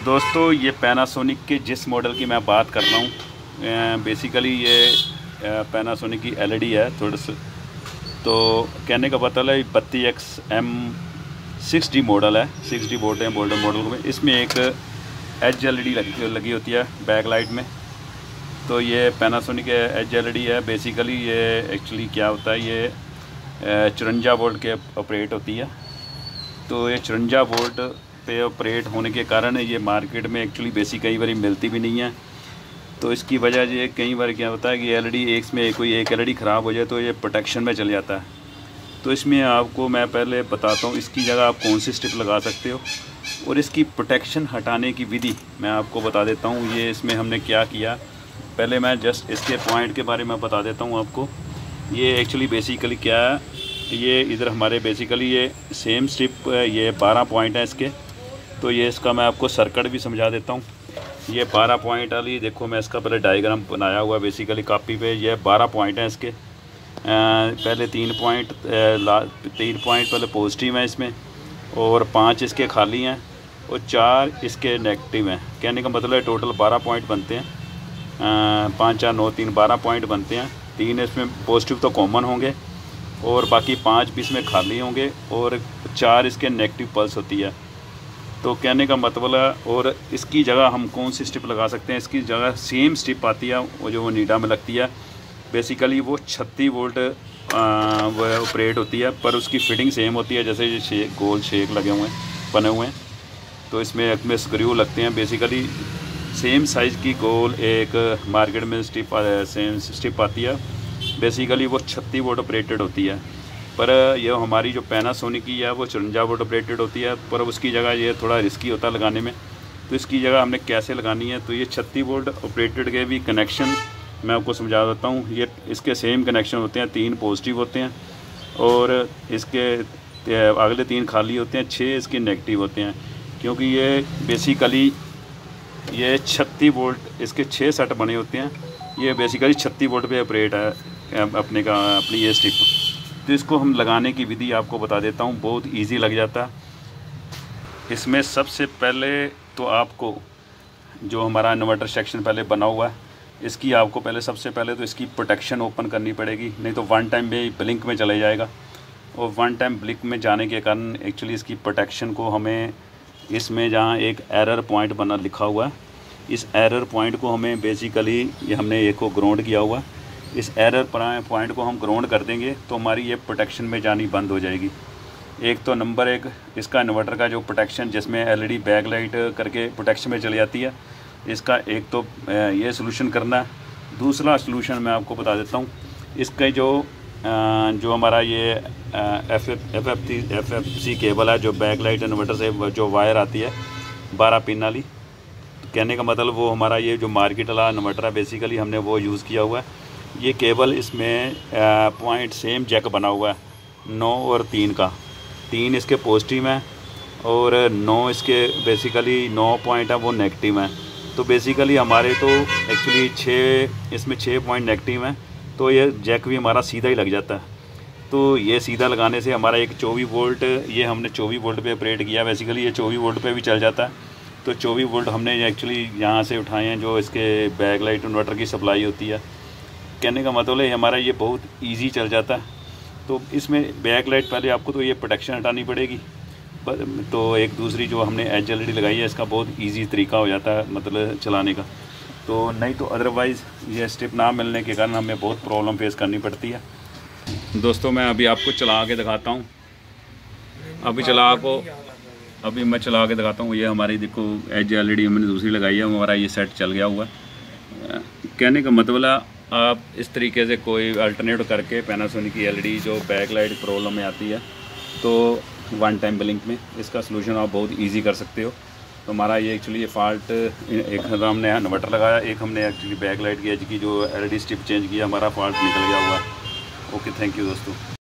दोस्तों ये पैनासोनिक के जिस मॉडल की मैं बात कर रहा हूँ, बेसिकली ये पैनासोनिक की एलईडी है थोड़ा सा। तो कहने का मतलब है 32XM6D मॉडल है, 6D बोर्ड है मॉडल में। इसमें एक एच एलईडी लगी होती है बैक लाइट में। तो ये पैनासोनिक एच एलईडी है। बेसिकली ये एक्चुअली क्या होता है, ये 54 वोल्ट के ऑपरेट होती है। तो ये 54 वोल्ट पे ऑपरेट होने के कारण ये मार्केट में एक्चुअली कई बार मिलती भी नहीं है। तो इसकी वजह ये कई बार क्या होता है कि एलईडी एक में कोई एक एलईडी ख़राब हो जाए तो ये प्रोटेक्शन में चल जाता है। तो इसमें आपको मैं पहले बताता हूँ इसकी जगह आप कौन सी स्ट्रिप लगा सकते हो और इसकी प्रोटेक्शन हटाने की विधि मैं आपको बता देता हूँ। ये इसमें हमने क्या किया, पहले मैं जस्ट इसके पॉइंट के बारे में बता देता हूँ आपको। ये एक्चुअली बेसिकली क्या है, ये इधर हमारे बेसिकली ये सेम स्ट्रिप, ये 12 पॉइंट है इसके। तो ये इसका मैं आपको सर्किट भी समझा देता हूँ। ये 12 पॉइंट वाली देखो, मैं इसका पहले डायग्राम बनाया हुआ बेसिकली कॉपी पे। ये 12 पॉइंट हैं इसके। पहले 3 पॉइंट पहले पॉजिटिव हैं इसमें, और 5 इसके खाली हैं और 4 इसके नेगेटिव हैं। कहने का मतलब है टोटल 12 पॉइंट बनते हैं। 5 4 9 3 12 पॉइंट बनते हैं। 3 इसमें पॉजिटिव तो कॉमन होंगे और बाकी 5 भी इसमें खाली होंगे और 4 इसके नेगेटिव पल्स होती है। तो कहने का मतलब है, और इसकी जगह हम कौन सी स्ट्रिप लगा सकते हैं, इसकी जगह सेम स्ट्रिप आती है वो जो वो नीडा में लगती है। बेसिकली वो 36 वोल्ट वो ऑपरेट होती है, पर उसकी फिटिंग सेम होती है। जैसे ये गोल शेक लगे हुए हैं, बने हुए हैं। तो इसमें स्क्रू लगते हैं। बेसिकली सेम साइज़ की गोल एक मार्केट में सेम स्ट्रिप आती है। बेसिकली वो 36 वोल्ट ऑपरेटेड होती है, पर यह हमारी जो पैनासोनिक की है वो 54 वोल्ट ऑपरेटेड होती है। पर उसकी जगह ये थोड़ा रिस्की होता है लगाने में। तो इसकी जगह हमने कैसे लगानी है, तो ये 36 वोल्ट ऑपरेटेड के भी कनेक्शन मैं आपको समझा देता हूँ। ये इसके सेम कनेक्शन होते हैं, 3 पॉजिटिव होते हैं और इसके अगले 3 खाली होते हैं, 6 इसके नेगेटिव होते हैं। क्योंकि ये बेसिकली ये 36 वोल्ट इसके 6 सेट बने होते हैं। ये बेसिकली 36 वोल्ट पे ऑपरेट है अपनी ये स्ट्रिप। तो इसको हम लगाने की विधि आपको बता देता हूँ, बहुत इजी लग जाता है। इसमें सबसे पहले तो आपको जो हमारा इन्वर्टर सेक्शन पहले बना हुआ है, इसकी आपको सबसे पहले तो इसकी प्रोटेक्शन ओपन करनी पड़ेगी, नहीं तो वन टाइम में ब्लिंक में चले जाएगा। और वन टाइम ब्लिंक में जाने के कारण एक्चुअली इसकी प्रोटेक्शन को हमें इसमें जहाँ एक एरर पॉइंट बना लिखा हुआ है, इस एरर पॉइंट को हमें बेसिकली ये हमने एक को ग्राउंड किया हुआ है। इस एरर पॉइंट को हम ग्राउंड कर देंगे तो हमारी ये प्रोटेक्शन में जानी बंद हो जाएगी। एक तो नंबर 1 इसका इन्वर्टर का जो प्रोटेक्शन, जिसमें एलईडी बैक लाइट करके प्रोटेक्शन में चली जाती है, इसका एक तो ये सलूशन करना है। दूसरा सलूशन मैं आपको बता देता हूँ, इसका जो हमारा ये FFC केबल है, जो बैक लाइट इन्वर्टर से जो वायर आती है 12 पिन वाली। तो कहने का मतलब वो हमारा ये जो मार्केट वाला इन्वर्टर है बेसिकली हमने वो यूज़ किया हुआ है। ये केबल इसमें पॉइंट सेम जैक बना हुआ है 9 और 3 का। 3 इसके पॉजिटिव हैं और 9 इसके बेसिकली 9 पॉइंट है वो नेगेटिव हैं। तो बेसिकली हमारे तो एक्चुअली 6 पॉइंट नेगेटिव हैं। तो ये जैक भी हमारा सीधा ही लग जाता है। तो ये सीधा लगाने से हमारा एक 24 वोल्ट, ये हमने 24 वोल्ट पे ऑपरेट किया। बेसिकली ये 24 वोल्ट पे भी चल जाता है। तो 24 वोल्ट हमने एक्चुअली यहाँ से उठाए हैं, जो इसके बैक लाइट इन्वर्टर की सप्लाई होती है। कहने का मतलब है हमारा ये बहुत इजी चल जाता है। तो इसमें बैक लाइट पहले आपको तो ये प्रोटेक्शन हटानी पड़ेगी। तो एक दूसरी जो हमने एच एलईडी लगाई है, इसका बहुत इजी तरीका हो जाता है मतलब चलाने का। तो नहीं तो अदरवाइज़ ये स्ट्रिप ना मिलने के कारण हमें बहुत प्रॉब्लम फेस करनी पड़ती है। दोस्तों मैं अभी आपको चला के दिखाता हूँ। अभी मैं चला के दिखाता हूँ। ये हमारी देखो एच एलईडी हमने दूसरी लगाई है, हमारा ये सेट चल गया हुआ है। कहने का मतलब है आप इस तरीके से कोई अल्टरनेट करके पैनासोनिक की एलईडी जो बैक लाइट प्रॉब्लम में आती है, तो वन टाइम ब्लिंक में इसका सलूशन आप बहुत इजी कर सकते हो। तो हमारा ये एक्चुअली ये फॉल्ट, एक हमने यहाँ इन्वर्टर लगाया, एक हमने एक्चुअली बैक लाइट की एज की जो एलईडी स्ट्रिप चेंज किया, हमारा फॉल्ट निकल गया हुआ है। ओके, थैंक यू दोस्तों।